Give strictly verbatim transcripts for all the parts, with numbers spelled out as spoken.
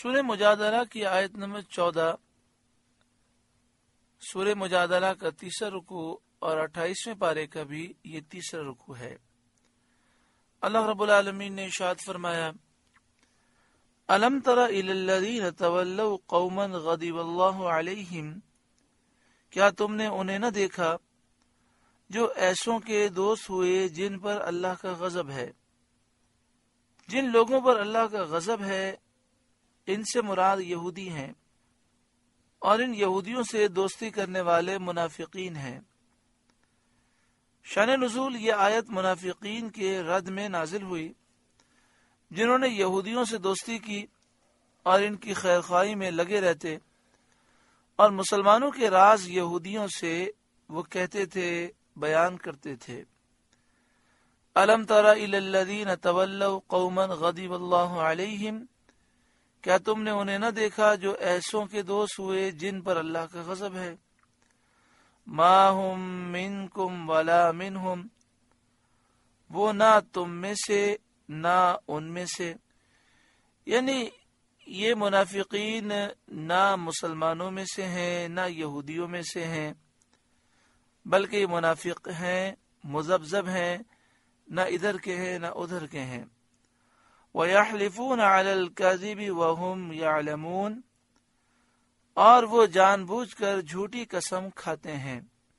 سورہ مجادلہ کی آیت نمبر چودہ، سورہ مجادلہ کا تیسرا رکوع اور اٹھائیسویں پارے کا بھی یہ تیسرا رکوع ہے۔ اللہ رب العالمین نے ارشاد فرمایا، الم تر الی الذین تولوا قوما غضب اللہ علیہم، کیا تم نے انہیں نہ دیکھا جو ایسوں کے دوست ہوئے جن پر اللہ کا غضب ہے۔ جن لوگوں پر اللہ کا غضب ہے ان سے مراد یہودی ہیں، اور ان یہودیوں سے دوستی کرنے والے منافقین ہیں۔ شان نزول یہ آیت منافقین کے رد میں نازل ہوئی جنہوں نے یہودیوں سے دوستی کی اور ان کی خیرخواہی میں لگے رہتے، اور مسلمانوں کے راز یہودیوں سے وہ کہتے تھے، بیان کرتے تھے۔ الم تر الی الذین تولوا قوما غضب اللہ علیہم، کیا تم نے انہیں نہ دیکھا جو ایسوں کے دوست ہوئے جن پر اللہ کا غضب ہے۔ ما ہم منکم ولا منہم، وہ نہ تم میں سے نہ ان میں سے، یعنی یہ منافقین نہ مسلمانوں میں سے ہیں نہ یہودیوں میں سے ہیں، بلکہ یہ منافق ہیں، مذبذب ہیں، نہ ادھر کے ہیں نہ ادھر کے ہیں۔ وَيَحْلِفُونَ عَلَى الْكَذِبِ وَهُمْ يَعْلَمُونَ، اور وہ جان بوجھ کر جھوٹی قسم کھاتے ہیں۔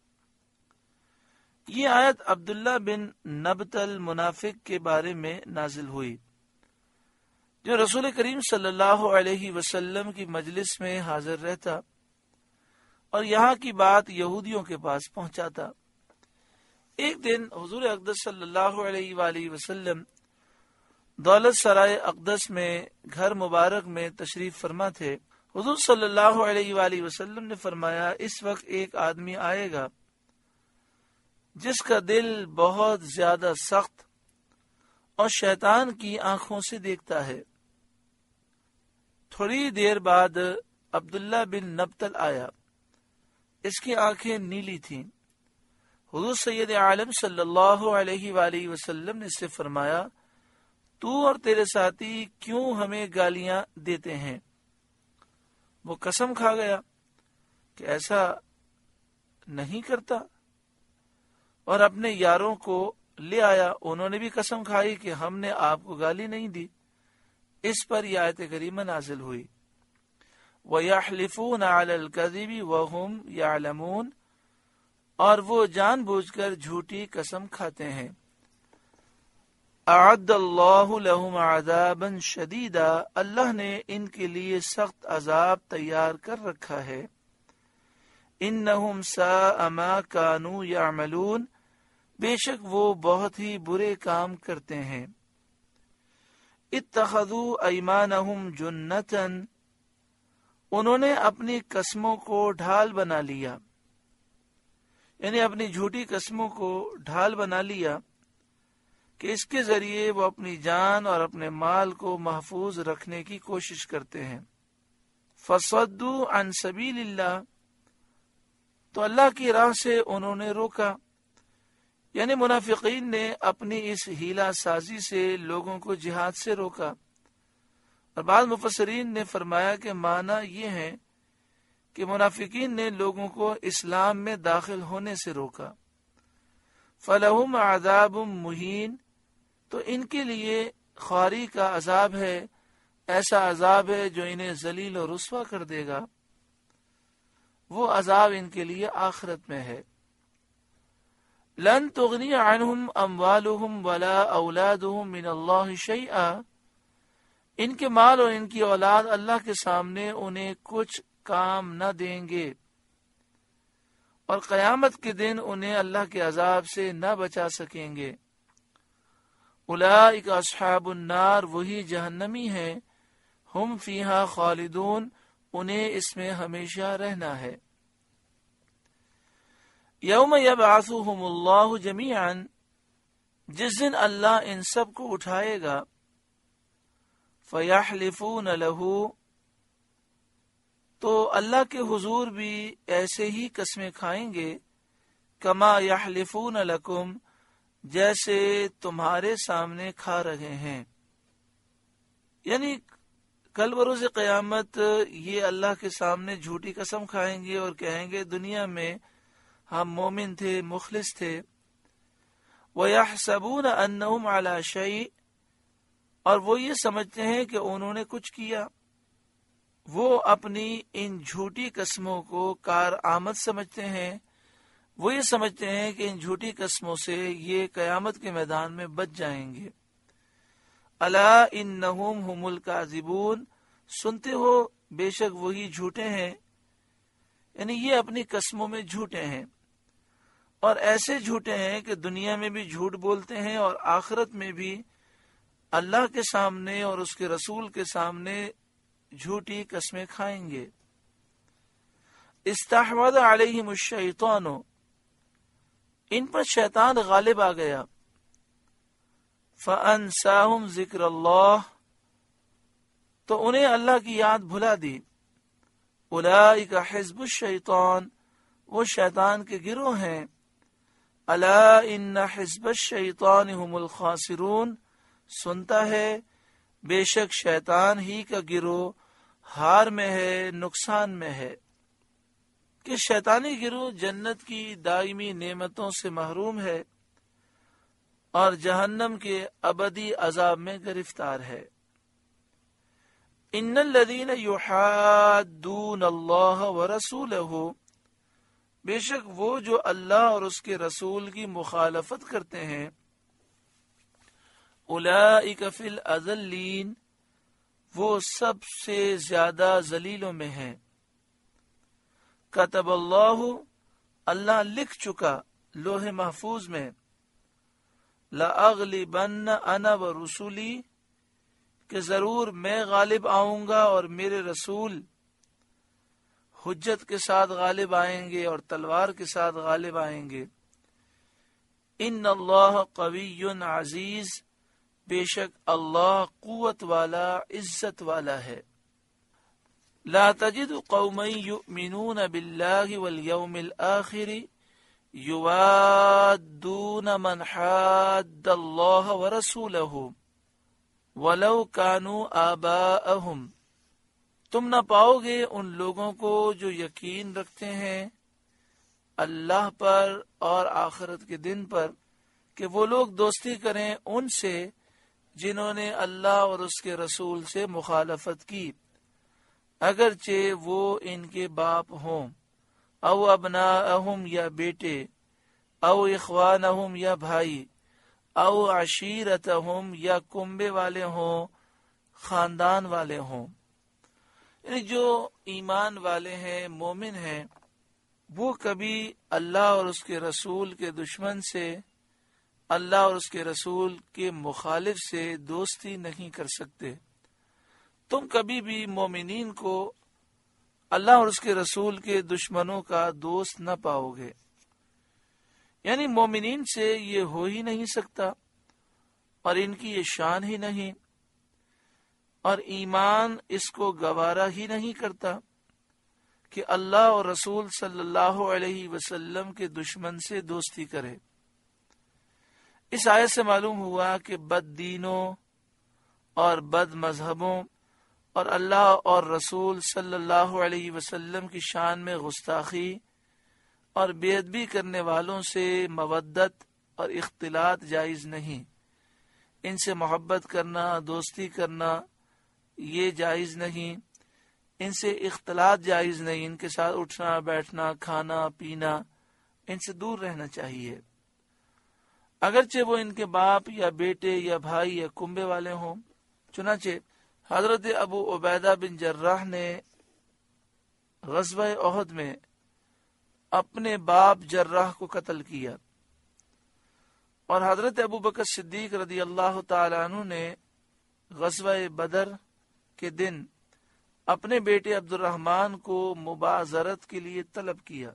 یہ آیت عبداللہ بن نبتل منافق کے بارے میں نازل ہوئی، جو رسول کریم صلی اللہ علیہ وسلم کی مجلس میں حاضر رہتا اور یہاں کی بات یہودیوں کے پاس پہنچاتا۔ ایک دن حضور اقدس صلی اللہ علیہ وآلہ وسلم دولت سرائے اقدس میں گھر مبارک میں تشریف فرما تھے۔ حضور صلی اللہ علیہ وآلہ وسلم نے فرمایا، اس وقت ایک آدمی آئے گا جس کا دل بہت زیادہ سخت اور شیطان کی آنکھوں سے دیکھتا ہے۔ تھوڑی دیر بعد عبداللہ بن نبتل آیا، اس کی آنکھیں نیلی تھیں۔ حضور سید عالم صلی اللہ علیہ وآلہ وسلم نے اس سے فرمایا، تو اور تیرے ساتھی کیوں ہمیں گالیاں دیتے ہیں؟ وہ قسم کھا گیا کہ ایسا نہیں کرتا، اور اپنے یاروں کو لے آیا، انہوں نے بھی قسم کھائی کہ ہم نے آپ کو گالی نہیں دی۔ اس پر یہ آیت کریمہ نازل ہوئی، وَيَحْلِفُونَ عَلَى الْكَذِبِ وَهُمْ يَعْلَمُونَ، اور وہ جان بوجھ کر جھوٹی قسم کھاتے ہیں۔ اعد اللہ لہم عذابا شدیدا، اللہ نے ان کے لیے سخت عذاب تیار کر رکھا ہے۔ انہم ساء ما کانوا یعملون، بے شک وہ بہت ہی برے کام کرتے ہیں۔ اتخذوا ایمانہم جنتا، انہوں نے اپنی قسموں کو ڈھال بنا لیا، یعنی اپنی جھوٹی قسموں کو ڈھال بنا لیا کہ اس کے ذریعے وہ اپنی جان اور اپنے مال کو محفوظ رکھنے کی کوشش کرتے ہیں۔ فصدوا عن سبیل اللہ، تو اللہ کی راہ سے انہوں نے روکا، یعنی منافقین نے اپنی اس ہیلا سازی سے لوگوں کو جہاد سے روکا۔ اور بعض مفسرین نے فرمایا کہ معنی یہ ہے کہ منافقین نے لوگوں کو اسلام میں داخل ہونے سے روکا۔ فَلَهُمْ عَذَابٌ مُّهِينٌ، تو ان کے لیے خواری کا عذاب ہے، ایسا عذاب ہے جو انہیں ذلیل و رسوا کر دے گا، وہ عذاب ان کے لیے آخرت میں ہے۔ لَن تُغْنِيَ عَنْهُمْ أَمْوَالُهُمْ وَلَا أَوْلَادُهُمْ مِنَ اللَّهِ شَيْئًا، ان کے مال اور ان کی اولاد اللہ کے سامنے انہیں کچھ کام نہ دیں گے، اور قیامت کے دن انہیں اللہ کے عذاب سے نہ بچا سکیں گے۔ اولئک اصحاب النار، وہی جہنمی ہیں، ہم فیہا خالدون، انہیں اس میں ہمیشہ رہنا ہے۔ یوم یبعثہم اللہ جمیعا، جس دن اللہ ان سب کو اٹھائے گا، فیحلفون لہ، تو اللہ کے حضور بھی ایسے ہی قسمیں کھائیں گے، کما یحلفون لکم، جیسے تمہارے سامنے کھا رہے ہیں، یعنی کل بروز قیامت یہ اللہ کے سامنے جھوٹی قسم کھائیں گے اور کہیں گے دنیا میں ہم مومن تھے، مخلص تھے. وَيَحْسَبُونَ أَنَّهُمْ عَلَى شَيْءٍ، اور وہ یہ سمجھتے ہیں کہ انہوں نے کچھ کیا. وہ اپنی ان جھوٹی قسموں کو کارآمد سمجھتے ہیں. وہ یہ سمجھتے ہیں کہ ان جھوٹی قسموں سے یہ قیامت کے میدان میں بچ جائیں گے. الا انہم هم الکاذبون، سنتے ہو بے شک وہی جھوٹے ہیں. یعنی یہ اپنی قسموں میں جھوٹے ہیں، اور ایسے جھوٹے ہیں کہ دنیا میں بھی جھوٹ بولتے ہیں اور آخرت میں بھی اللہ کے سامنے اور اس کے رسول کے سامنے جھوٹی قسمیں کھائیں گے. استحوذ علیہم الشیطان، ان پر شیطان غالب آ گیا. فانساہم ذکر اللہ، تو انہیں اللہ کی یاد بھلا دی. اولئک حزب الشیطان، وہ شیطان کے گروہ ہیں. الا ان حزب الشیطان هم الخاسرون، سنتا ہے بے شک شیطان ہی کا گروہ ہار میں ہے، نقصان میں ہے. کہ شیطانی گروہ جنت کی دائمی نعمتوں سے محروم ہے اور جہنم کے ابدی عذاب میں گرفتار ہے. ان الذین یحادون اللہ ورسولہ، بے شک وہ جو اللہ اور اس کے رسول کی مخالفت کرتے ہیں. اولئک فی الاذلین، وہ سب سے زیادہ ذلیلوں میں ہیں. کتب اللہ، اللہ لکھ چکا لوح محفوظ میں. لأغلبن انا ورسولی، کہ ضرور میں غالب آؤں گا اور میرے رسول حجت کے ساتھ غالب آئیں گے اور تلوار کے ساتھ غالب آئیں گے. ان اللہ قوی عزیز، بے شک اللہ قوت والا، عزت والا ہے. لا تجد قوما یؤمنون باللہ والیوم الآخر یوادون من حاد اللہ ورسولہ ولو كانوا آباءهم، تم نہ پاؤ گے ان لوگوں کو جو یقین رکھتے ہیں اللہ پر اور آخرت کے دن پر کہ وہ لوگ دوستی کریں ان سے جنہوں نے اللہ اور اس کے رسول سے مخالفت کی، اگرچہ وہ ان کے باپ ہوں. او ابناءہم، یا بیٹے. او اخوانہم، یا بھائی. او عشیرتہم، یا کنبے والے ہوں، خاندان والے ہوں. یعنی جو ایمان والے ہیں، مومن ہیں، وہ کبھی اللہ اور اس کے رسول کے دشمن سے، اللہ اور اس کے رسول کے مخالف سے دوستی نہیں کر سکتے. تم کبھی بھی مومنین کو اللہ اور اس کے رسول کے دشمنوں کا دوست نہ پاؤ گے. یعنی مومنین سے یہ ہو ہی نہیں سکتا اور ان کی یہ شان ہی نہیں، اور ایمان اس کو گوارا ہی نہیں کرتا کہ اللہ اور رسول صلی اللہ علیہ وسلم کے دشمن سے دوستی کرے. اس آیت سے معلوم ہوا کہ بد دینوں اور بد مذہبوں اور اللہ اور رسول صلی اللہ علیہ وسلم کی شان میں گستاخی اور بے ادبی کرنے والوں سے مودت اور اختلاط جائز نہیں. ان سے محبت کرنا، دوستی کرنا یہ جائز نہیں. ان سے اختلاط جائز نہیں. ان کے ساتھ اٹھنا بیٹھنا، کھانا پینا، ان سے دور رہنا چاہیے، اگرچہ وہ ان کے باپ یا بیٹے یا بھائی یا کنبے والے ہوں. چنانچہ حضرت ابو عبیدہ بن جراح نے غزوہ احد میں اپنے باپ جراح کو قتل کیا، اور حضرت ابو بکر صدیق رضی اللہ تعالی عنہ نے غزوہ بدر کے دن اپنے بیٹے عبد الرحمن کو مبازرت کے لیے طلب کیا.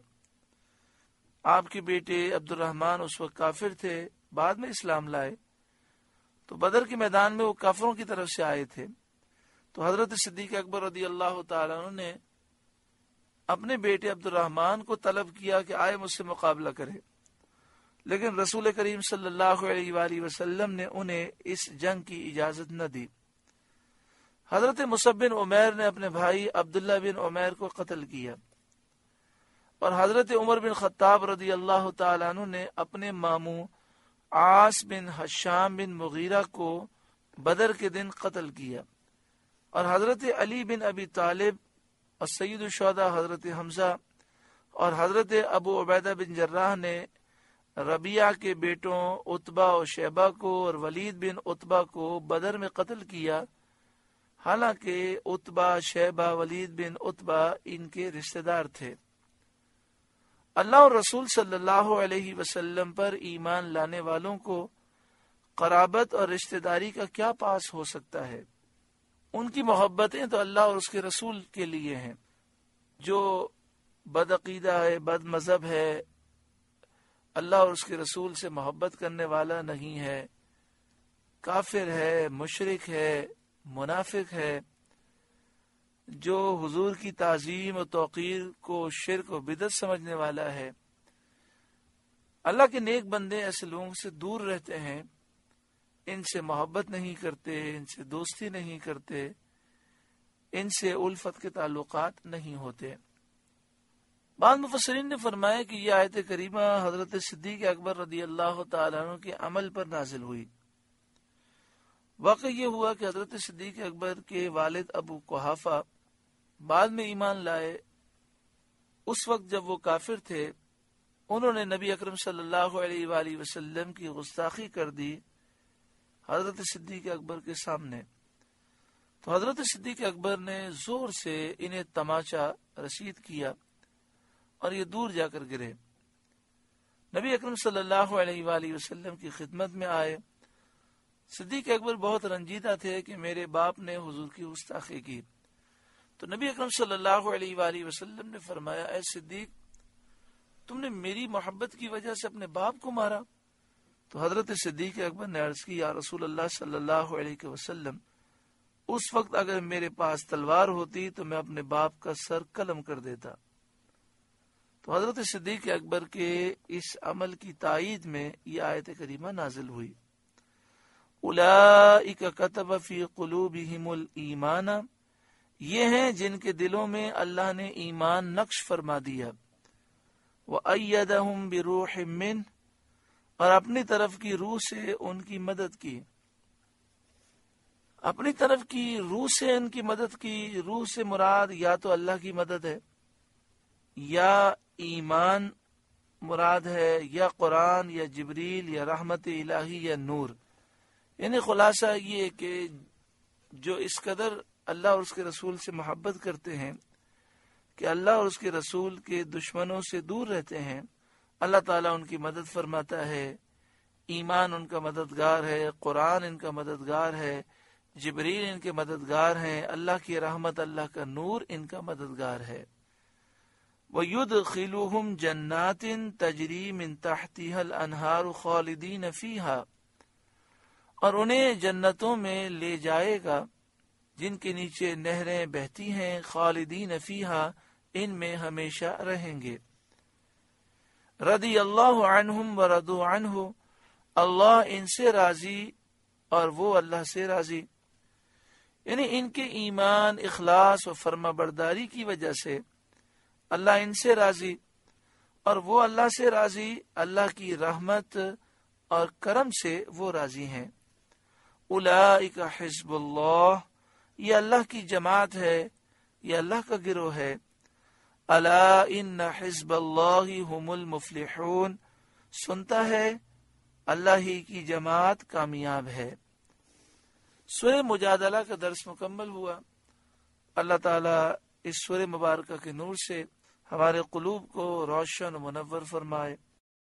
آپ کے بیٹے عبد الرحمن اس وقت کافر تھے، بعد میں اسلام لائے. تو بدر کے میدان میں وہ کافروں کی طرف سے آئے تھے. تو حضرت صدیق اکبر رضی اللہ تعالیٰ عنہ نے اپنے بیٹے عبد الرحمن کو طلب کیا کہ آئے مجھ سے مقابلہ کرے، لیکن رسول کریم صلی اللہ علیہ وآلہ وسلم نے انہیں اس جنگ کی اجازت نہ دی. حضرت مصعب بن عمیر نے اپنے بھائی عبداللہ بن عمیر کو قتل کیا، اور حضرت عمر بن خطاب رضی اللہ تعالیٰ عنہ نے اپنے ماموں عاص بن حشام بن مغیرہ کو بدر کے دن قتل کیا، اور حضرت علی بن ابی طالب اور سید الشہداء حضرت حمزہ اور حضرت ابو عبیدہ بن جراح نے ربیعہ کے بیٹوں عتبہ اور شیبہ کو اور ولید بن عتبہ کو بدر میں قتل کیا، حالانکہ عتبہ، شیبہ، ولید بن عتبہ ان کے رشتہ دار تھے۔ اللہ اور رسول صلی اللہ علیہ وسلم پر ایمان لانے والوں کو قرابت اور رشتہ داری کا کیا پاس ہو سکتا ہے؟ ان کی محبتیں تو اللہ اور اس کے رسول کے لیے ہیں۔ جو بدعقیدہ ہے، بد مذہب ہے، اللہ اور اس کے رسول سے محبت کرنے والا نہیں ہے، کافر ہے، مشرک ہے، منافق ہے، جو حضور کی تعظیم و توقیر کو شرک و بدعت سمجھنے والا ہے، اللہ کے نیک بندے ایسے لوگوں سے دور رہتے ہیں، ان سے محبت نہیں کرتے، ان سے دوستی نہیں کرتے، ان سے الفت کے تعلقات نہیں ہوتے۔ بعض مفسرین نے فرمایا کہ یہ آیت کریمہ حضرت صدیق اکبر رضی اللہ تعالیٰ عنہ کے عمل پر نازل ہوئی۔ واقع یہ ہوا کہ حضرت صدیق اکبر کے والد ابو قحافہ بعد میں ایمان لائے۔ اس وقت جب وہ کافر تھے، انہوں نے نبی اکرم صلی اللہ علیہ وآلہ وسلم کی گستاخی کر دی حضرت صدیق اکبر کے سامنے، تو حضرت صدیق اکبر نے زور سے انہیں تماچا رسید کیا اور یہ دور جا کر گرے۔ نبی اکرم صلی اللہ علیہ وآلہ وسلم کی خدمت میں آئے۔ صدیق اکبر بہت رنجیدہ تھے کہ میرے باپ نے حضور کی گستاخی کی، تو نبی اکرم صلی اللہ علیہ وآلہ وسلم نے فرمایا، اے صدیق، تم نے میری محبت کی وجہ سے اپنے باپ کو مارا؟ تو حضرت صدیق اکبر نے عرض کی، یا رسول اللہ صلی اللہ علیہ وسلم، اس وقت اگر میرے پاس تلوار ہوتی تو میں اپنے باپ کا سر قلم کر دیتا۔ تو حضرت صدیق اکبر کے اس عمل کی تائید میں یہ آیت کریمہ نازل ہوئی۔ اولئک کتب فی قلوبہم الایمان، یہ ہیں جن کے دلوں میں اللہ نے ایمان نقش فرما دیا۔ وَأَيَّدَهُمْ بِرُوحٍ مِّنْهُ، اور اپنی طرف کی روح سے ان کی مدد کی۔ اپنی طرف کی روح سے ان کی مدد کی، روح سے مراد یا تو اللہ کی مدد ہے، یا ایمان مراد ہے، یا قرآن، یا جبریل، یا رحمت الہی، یا نور۔ یعنی خلاصہ یہ کہ جو اس قدر اللہ اور اس کے رسول سے محبت کرتے ہیں کہ اللہ اور اس کے رسول کے دشمنوں سے دور رہتے ہیں، اللہ تعالیٰ ان کی مدد فرماتا ہے۔ ایمان ان کا مددگار ہے، قرآن ان کا مددگار ہے، جبریل ان کے مددگار ہیں، اللہ کی رحمت، اللہ کا نور ان کا مددگار ہے۔ وَيُدْخِلُهُمْ جَنَّاتٍ تَجْرِي مِن تَحْتِهَا الْأَنْهَارُ خَالِدِينَ فِيهَا، اور انہیں جنتوں میں لے جائے گا جن کے نیچے نہریں بہتی ہیں، خالدین فیہا، ان میں ہمیشہ رہیں گے۔ رضی اللہ عنہم ورضوا عنہ، اللہ ان سے راضی اور وہ اللہ سے راضی، یعنی ان کے ایمان، اخلاص و فرما برداری کی وجہ سے اللہ ان سے راضی اور وہ اللہ سے راضی، اللہ کی رحمت اور کرم سے وہ راضی ہیں۔ اولئک حزب اللہ، یہ اللہ کی جماعت ہے، یہ اللہ کا گروہ ہے۔ الا ان حزب اللہ هم المفلحون، سنتا ہے اللہ ہی کی جماعت کامیاب ہے۔ سورہ مجادلہ کا درس مکمل ہوا۔ اللہ تعالیٰ اس سورہ مبارکہ کے نور سے ہمارے قلوب کو روشن و منور فرمائے۔